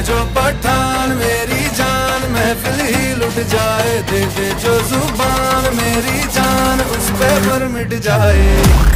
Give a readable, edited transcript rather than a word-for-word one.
जो पठान मेरी जान महफिल ही लुट जाए, दे दे जो जुबान मेरी जान उस पे पर मिट जाए।